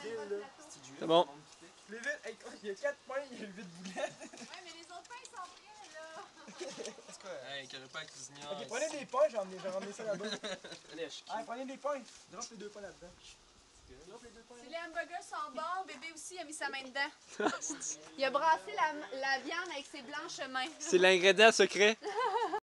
C'est bon. Les vite, hey, il y a 4 pains, il y a 8 boulettes. Ouais, mais les autres pains, ils sont prêts, là. C'est quoi? Hey, qu'il n'y aurait pas à cuisiner. Ok, prenez des pains, j'ai ramené ça là-bas. Ah, prenez des pains. Drop les 2 pains là-dedans. Drop les 2 pains. Si les hamburgers sont bons, bébé aussi a mis sa main dedans. Il a brassé la viande avec ses blanches mains. C'est l'ingrédient secret.